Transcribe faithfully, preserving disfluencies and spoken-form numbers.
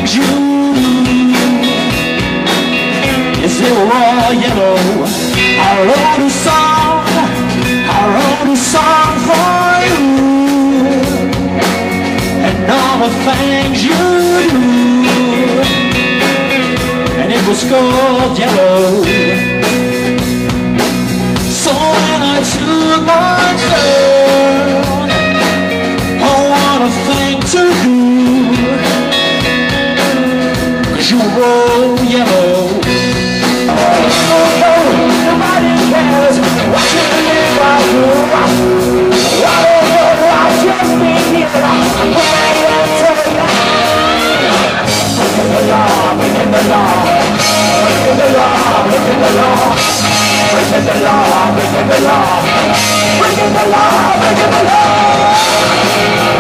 things you do. Yes, they were all yellow. I wrote a song, I wrote a song for you, and all the things you do, and it was gold yellow. So when I took my turn, oh, what a thing to do, 'cause you were all yellow. Nobody cares what you live or do. I'll just be here when I enter you. Breaking the law, breaking the law, breaking the law, breaking the law, breaking the law, breaking the law, breaking the law, breaking the law.